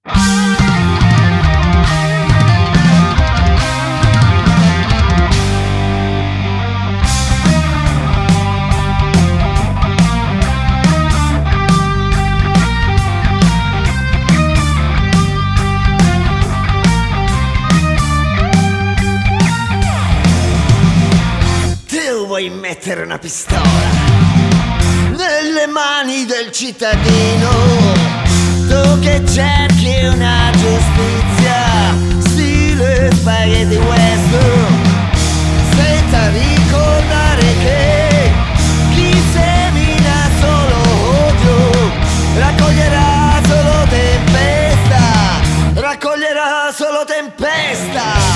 Vuoi mettere una pistola nelle mani del cittadino, tu che cerchi una giustizia stile spaghetti western, senza ricordare che chi semina solo odio raccoglierà solo tempesta, raccoglierà solo tempesta.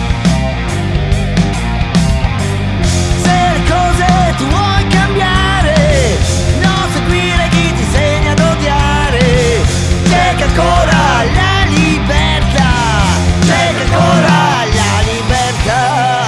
Tu vuoi cambiare, non seguire chi ti insegna ad odiare. Cerca ancora la libertà, cerca ancora la libertà.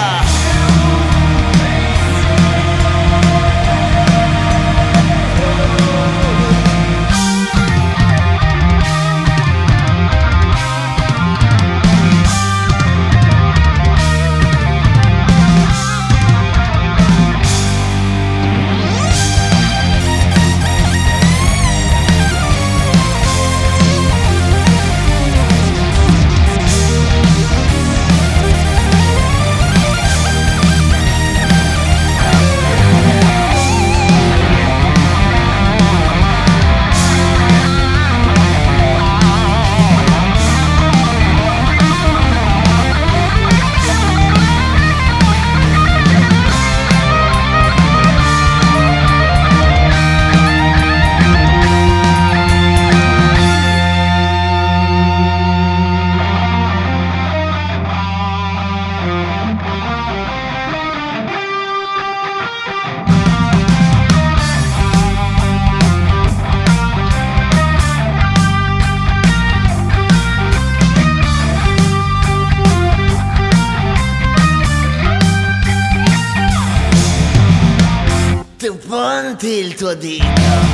Tu punti il tuo dito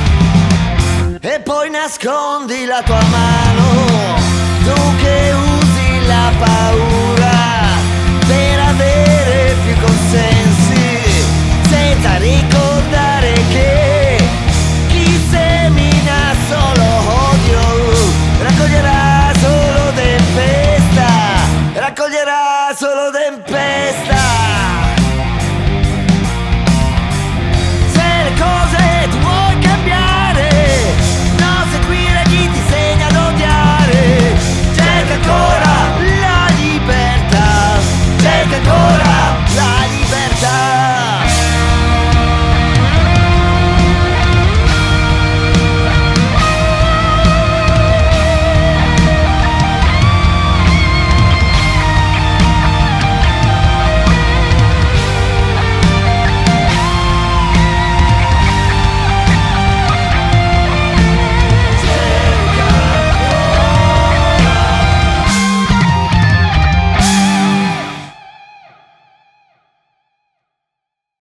e poi nascondi la tua mano, tu che usi la paura per avere più consensi senza ricordare